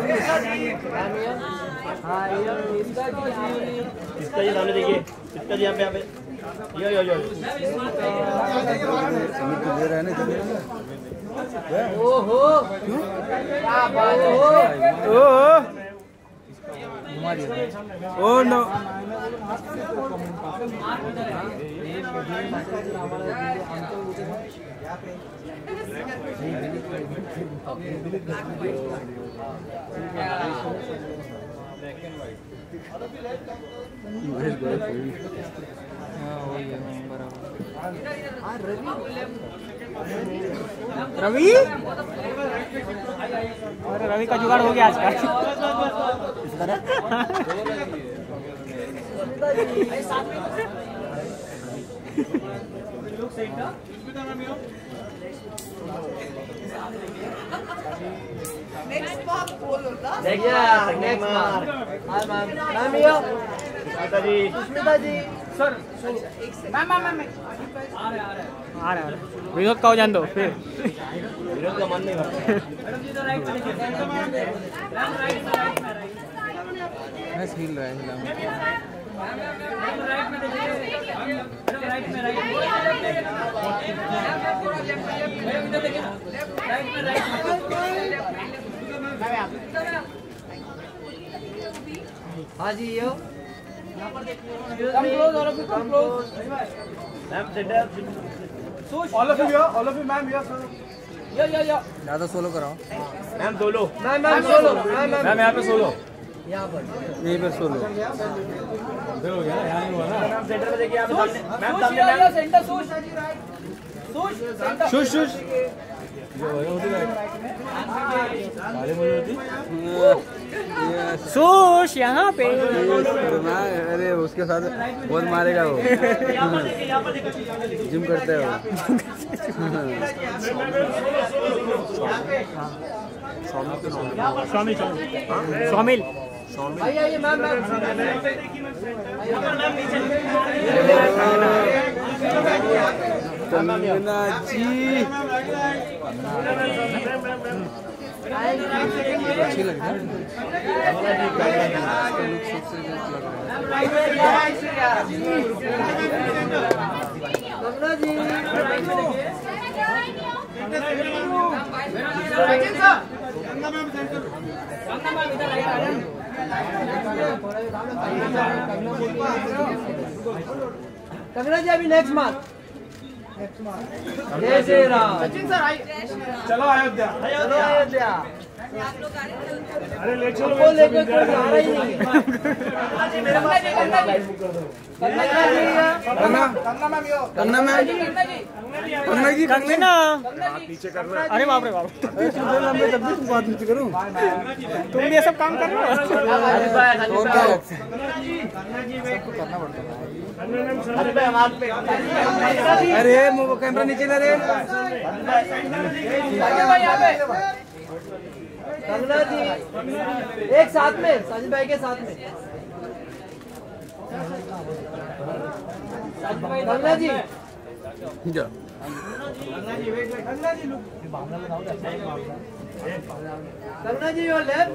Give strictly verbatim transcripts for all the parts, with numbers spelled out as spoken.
हाँ ये इसका इसका ये सामने देखिए, इसका यहाँ पे यहाँ पे यो यो यो दे रहा है ना ओहो क्या बात है ओह ओह नो रवि अरे रवि का जुगाड़ हो गया आज का। नेक्स्ट मार्क बोल होता देखिए नेक्स्ट मार्क हां ma'am ma'am yo Sushmita ji Sushmita ji sir ma'am ma'am ma'am आ रहे आ रहे आ रहा है विनोद का हो जान दो फिर विनोद का मन नहीं करता। मैडम जी तो राइट में देखिए मैम राइट में राइट में राइट बस हिल रहा है हिला मैम राइट में देखिए मैडम राइट में राइट में मैम इधर देखिए राइट में राइट में हाँ जी yo come close all of you come close ma'am centre all of you all of you ma'am yes yo yo yo ज्यादा सोलो कराओ ma'am solo ma'am ma'am solo ma'am ma'am ma'am यहाँ पे solo यहाँ पर यहीं पे solo ma'am centre में देखिए आप सामने मैम सामने मैम सेंटर सूश सूश सेंटर शुश शुश सुश यहाँ पे अरे उसके साथ बहुत मारेगा वो जिम करता है वो स्वामी स्वामिल आइए आइए मैम मैम कंगना जी अच्छी लग रही है कंगना जी कंगना जी अभी नेक्स्ट मार्क जय श्री राम सचिन सर चलो अयोध्या चलो अयोध्या अरे ले चलो वो लेकर कोई आ रहा ही नहीं कंगना कंगना मैम कंगना जी कंगना नीचे करना अरे बाप रे बाप मैं तब भी तुमको हाथ नीचे करूँ तुम भी ये सब काम कर रहे हो। और क्या लगता है सबको करना पड़ता है अरे वो कैमरा नीचे ना रे कंगना जी एक साथ में साजिद भाई के साथ में कंगना जी जा Kangana ji your left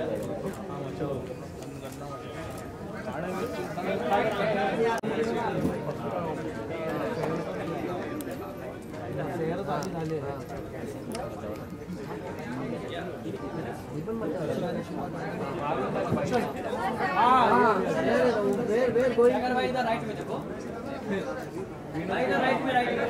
right में देखो राइट में राइट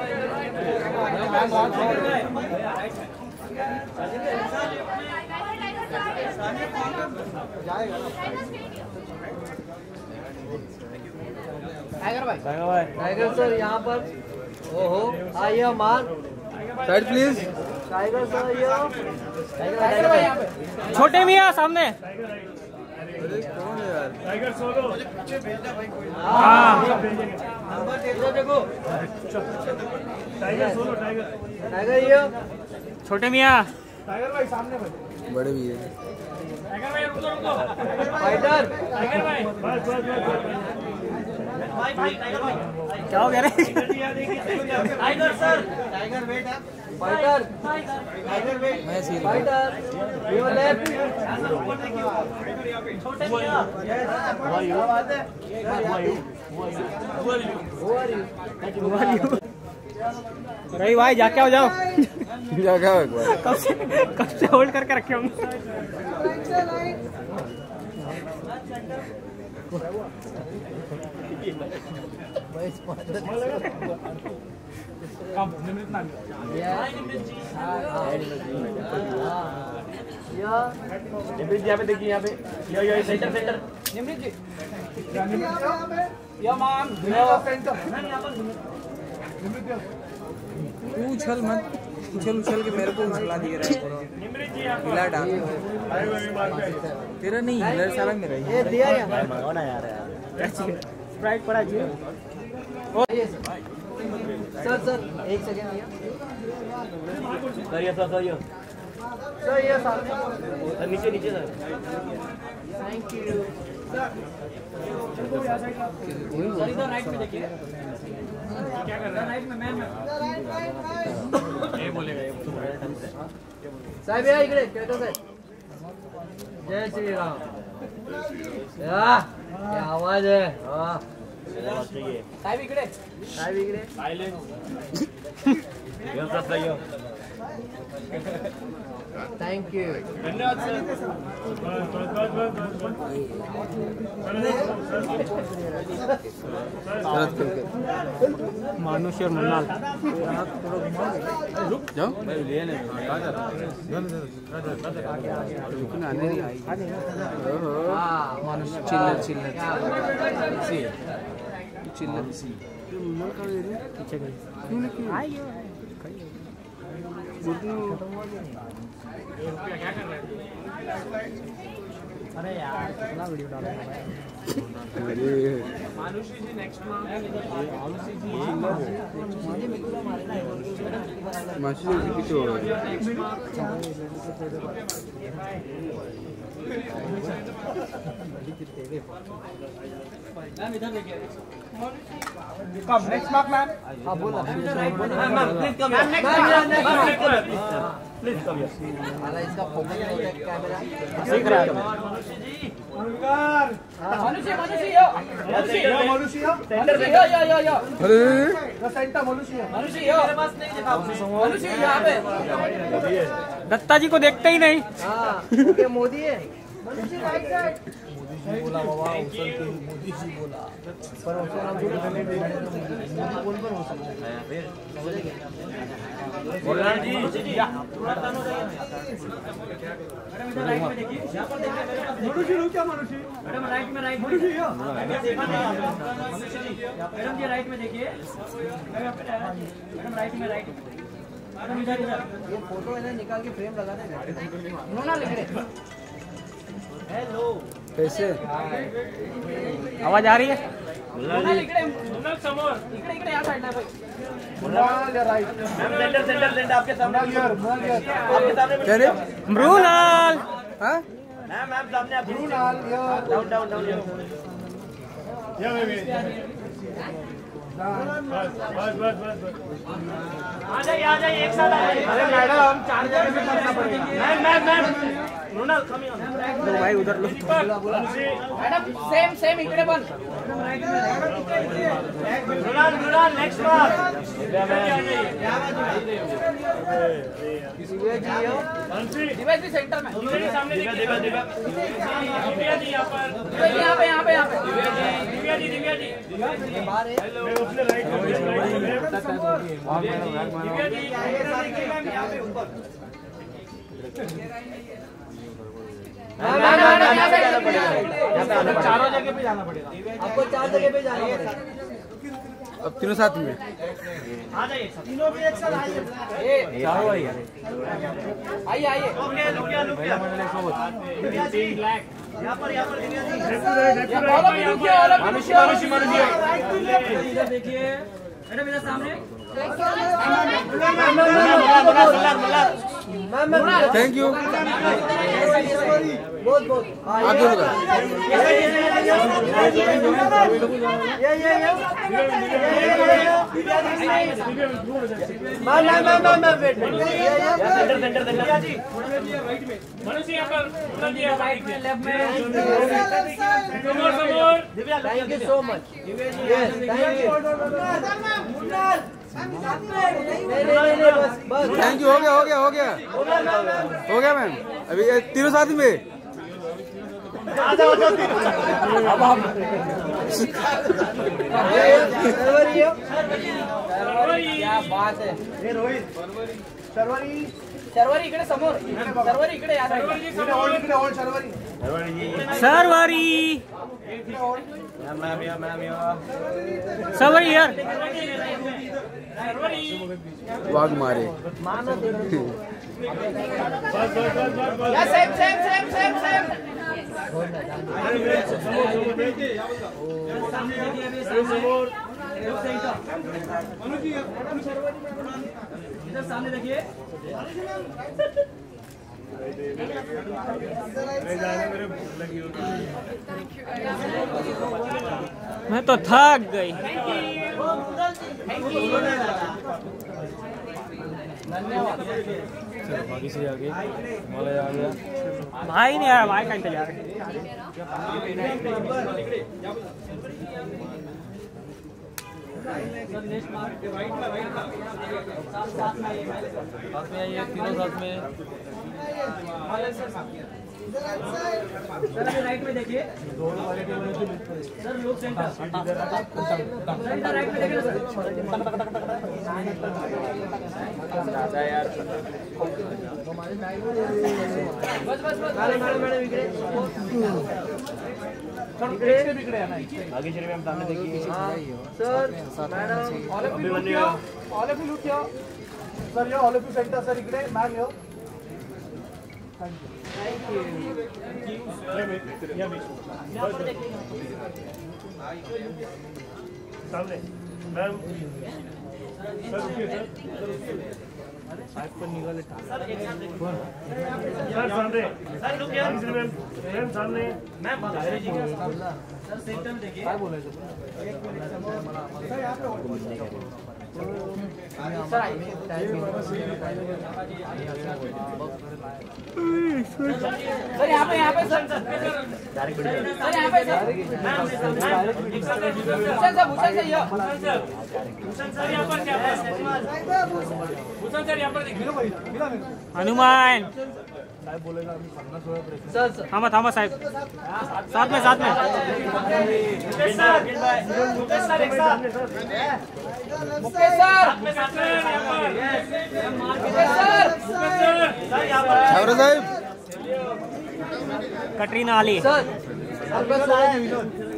टाइगर भाई टाइगर सर यहाँ पर ओहो आइए मार साइड प्लीज टाइगर सर आइए टाइगर भाई यहाँ पे छोटे मियाँ सामने अरे कौन है यार टाइगर सोलो हाँ नंबर देखो देखो टाइगर सोलो टाइगर टाइगर ये छोटे मियाँ टाइगर भाई सामने भाई बड़े भी है टाइगर भाई रुको रुको फाइटर टाइगर भाई बस बस बस क्या हो गया रे? टाइगर सर, टाइगर वेट है, फाइटर, टाइगर वेट, मैं सील फाइटर, योर लेफ्ट, छोटे मियां, क्या बात है? Who are you? रही भाई जाके हो जाओ। जगह एक बार कब से कब से होल्ड करके रखे होंगे। कम निमित ना निमृत यहाँ पे देखिए, यहाँ पे yo yo centre centre Nimrit ji, या मैम सेंटर तू उछल मत, उछल उछल के मेरे को उछला दिए रहा है। हिला डाल तेरा नहीं हिलर सारा मेरा ही। ये दिया यार, मंगाना यार यार स्प्राइट पड़ा जी। सर सर एक सेकंड भैया, सर ये सर सर ये सर ये सामने, सर नीचे नीचे सर। थैंक यू सर, इधर राइट में देखिए, क्या कर रहा है राइट में, मैम ये बोलेगा ये साहेब या इकडे केळकर साहेब, जय श्री राम, या क्या आवाज है, हाँ साहेब इकडे, साहेब इकडे, silence yo sir sir yo thank you, धन्यवाद सर। शरद करके मानुष और मुन्नाल जाओ हाँ मनुष्य चिल्लर चिल्लर चिल्लर पीछे गई। अरे यार कितना वीडियो डाला है। माशी किती हो मैम इधर देखिए, कम नेक्स्ट मार्क मैम। हाँ बोला, ma'am please come ma'am next please come अरे इसका फोकस नहीं होता कैमरा, सीख रहा है। मनुष्य मनुष्य यो या मनुष्य मनुष्य यो यो यो यो अरे या सेंटर मनुष्य मनुष्य यो, मेरे पास नहीं देखा, मनुष्य यहाँ पे, दत्ता जी को देखते ही नहीं। हाँ ओके मोदी है, मनुष्य राइट साइड, बोला बाबा उसल के मोदी जी बोला, पर उसका नाम थोड़ी करने दे, मोदी कौन पर हो सकता है, बोलना जी मैडम राइट में देखिए, यहाँ पर देखिए, मनुष्य रू क्या मनुष्य मैडम राइट में, राइट में मनुष्य या मैडम जी राइट में देखिए, मैडम राइट में, राइट मैडम इधर इधर, ये फोटो है ना निकाल के फ्रेम लगा देना, नोना लिख रहे, हेलो कैसे आवाज आ रही है? नोना लिख रहे, नोना समोर, इकडे इकडे या साइडला भाई, मुलाल या right ma'am centre centre centre आपके सामने मुलाल मुलाल आपके सामने क्या रे मृणाल हाँ मैम मैम सामने आप मुलाल या डाउन डाउन डाउन या बस बस बस आ जाइए आ जाइए एक साथ आ जाइए। अरे मैडम चार जगह से करना पड़ेगा। मैम मैम मैम रोनाल कम ऑन लो भाई उधर लो। मैडम सेम सेम इकडे पण, रोनाल रोनाल नेक्स्ट बार दिव्या जी यो, दिव्या जी सेंटर में, सामने दिव्या दिव्या दिव्या दिव्या जी यहाँ पर दिव्या जी यहाँ पे, यहाँ पे, यहाँ पे, दिव्या जी दिव्या जी ये बाहर है, उसने राइट दिव्या जी यहाँ पे ऊपर चारों जगह पे जाना पड़ेगा। आपको चार जगह पे जाना पड़ेगा, अब तीनों साथ में आ जाइए तीनों भी एक साथ आइए। ये चारों भाई आइए आइए, लुकिया लुकिया लुकिया दिव्या जी यहाँ पर यहाँ पर Divya ji all of you रुकिए, ऑल ऑफ यू रुकिए, मनुष्य मनुष्य इधर देखिए मैडम, इधर सामने, Malhar Malhar Malhar ma'am ma'am thank you बहुत बहुत आगे होगा। ये ये ये मैं मैं मैं मैं वेट सेंटर सेंटर सेंटर जी राइट में मनुष्य यहां पर राइट में लेफ्ट में समोर समोर thank you so much yes thank you thank you. हो गया हो गया हो गया हो गया मैम। अभी ये तीनों साथ में अब हम क्या बात है। हे रोहित शर्वरी शर्वरी इकडे समोर शर्वरी इकडे या इकडे ओल्ड इकडे ओल्ड शर्वरी सरवरी मॅम या मॅम या सरवरी यार वाघ मारे। या same same same same same इधर सामने देखिए मैं तो थक गई। बाकी से आगे माला आ गया। भाई नहीं यार भाई का इंतजार है। साथ में आइए तीनों साथ में। सर राइट में देखिए सर लोग सेंटर सेंटर राइट में देखिए दादा यार बस बस बस मैडम मैडम इकडे इकडे आहे ना आगे चलिए मैम सामने देखिए। Sir madam all of you look all of you look sir yo all of you centre sir इकडे मॅम यो थैंक यू सामने मैम सर रुकिए सर साइड पर निकाले सर सामने सर रुकिए मैम मैम सामने मैम सर सेंटर में देखिए काय बोलायचं सर यहाँ पे सर आइए सर यहाँ पे यहाँ पे सर सर यहाँ पे sir Bhushan sir Bhushan sir ये भूषण सर यहाँ पर क्या भूषण सर यहाँ पर देखिए हनुमान साहेब बोलेगा आम्ही पन्नास वेळा प्रश्न सर सर थांबा थांबा साहेब साथ में साथ में मुकेश सर मुकेश सर एक साथ Mukesh sir Mukesh sir sir यहाँ पर छावरा साहेब कटरीना आली सर आपका स्वागत है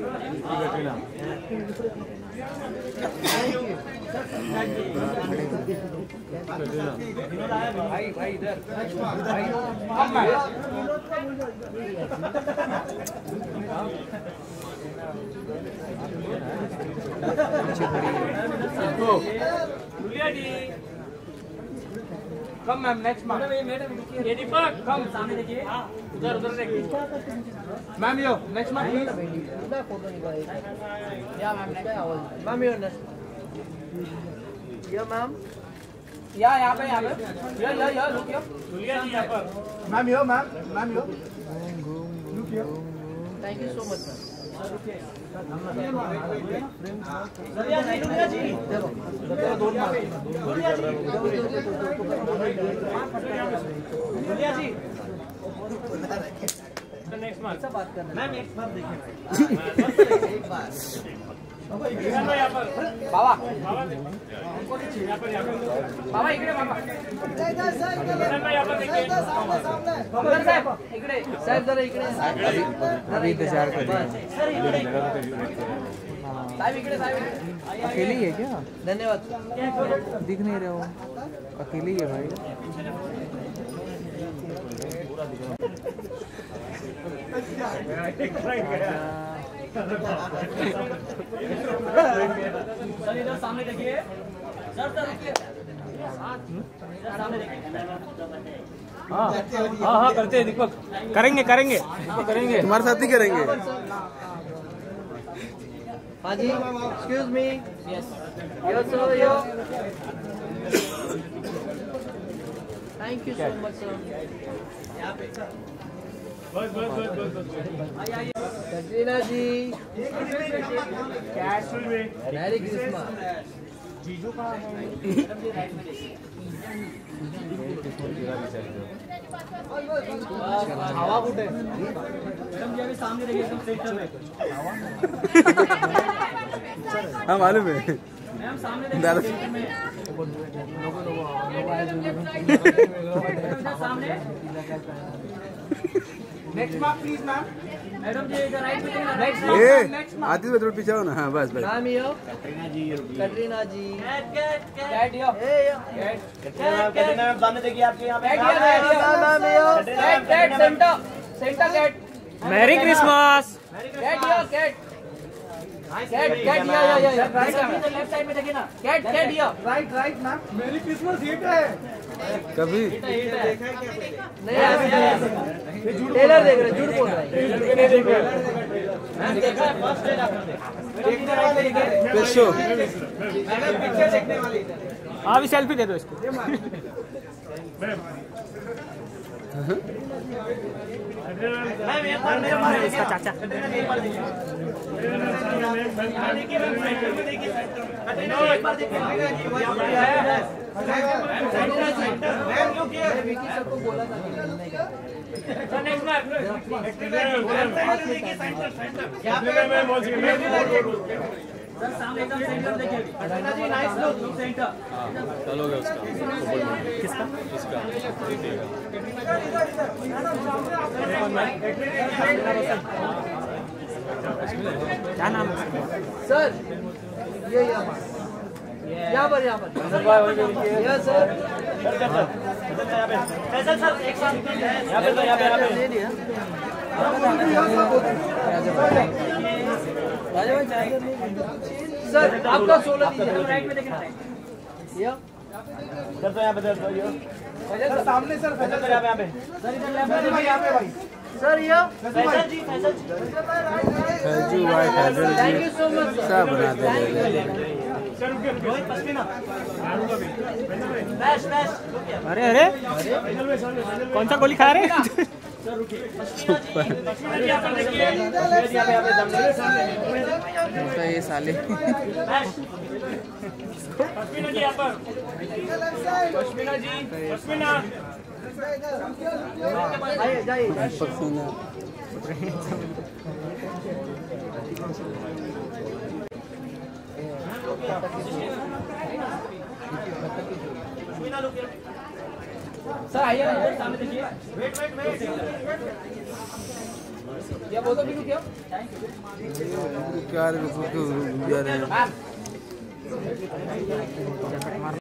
भाई भाई इधर भाई कम मैम नेक्स्ट मैम ये दीपक कम सामने देखिए उधर उधर देखिए ma'am yo next ma'am photo निकालिए या ma'am next ma'am yo next या मैम या यहाँ पे यहाँ पे या या या लुक यो जुलिया जी यहाँ पर ma'am yo ma'am ma'am yo look yo thank you so much Julia ji जुलिया जी दोन मार्क जुलिया जी नेक्स्ट मार्क बात करना मैम एक बार देखिए एक बार बाबा बाबा इकडे बाबा साहेब इकडे साहेब जरा इकडे अभी इंतजार कर रहे हैं। साहेब इकडे साहेब अकेले ही है क्या? धन्यवाद दिख नहीं रहे हो। अकेले ही है भाई। सर इधर सामने देखिए सर सर रुकिए इधर सामने देखिए हाँ हाँ हाँ करते हैं दीपक, करेंगे करेंगे दीपक करेंगे, तुम्हारे साथ ही करेंगे। हाँ जी, excuse me. Yes yes sir, yo thank you so much sir. बस बस बस बस बस कटरीना जी, कैशुअल में मैरी क्रिसमस। जीजू कहाँ है? हवा कुठे? सामने देखिए एकदम सेंटर में। हाँ मालूम है। मैम सामने सामने। Next mark please ma'am. Madam ji इधर राइट में नेक्स्ट ए आती तो थोड़ा पीछे हो ना। हाँ बस बस। नाम yo Katrina ji. Katrina ji Kat Kat Kat yo ए यो कैट कटरीना मैम सामने देखिए आपके यहाँ पे। कैट नाम yo Kat Kat centre centre Kat. Merry Christmas. Kat yo Kat Kat Kat yo yo yo right left side में देखिए ना। Kat Kat yo right right ma'am. Merry Christmas hit है। कभी नहीं टेलर देख रहे, झूठ बोल रहे हैं। पेशो हाँ अभी सेल्फी दे दो इसको। इसका चाचा चलोगे उसका किसका इसका क्या नाम है? सर ये यहाँ पर यहाँ पर यहाँ पर यस सर। फैसल सर एक साथ यहाँ पे यहाँ पे ले लिया। सर आपका सोलह दीजिए राइट में देखना। ये सर तो यहाँ पे सर सामने सर सर इधर यहाँ पे यहाँ पे भाई सर ये फैसल जी फैसल जी फैजू भाई Faizal thank ji you so much सब बना दे। रोहित पश्मीना बैश बैश अरे अरे कौन सा गोली खा रहे हैं? ये साले पश्मीना जी यहाँ पर। पश्मीना जी पश्मीना। जाइए जाइए पसीना सर आइए ना सामने देखिए। वेट वेट वेट क्या बोल दो बिल्कुल क्या क्या रे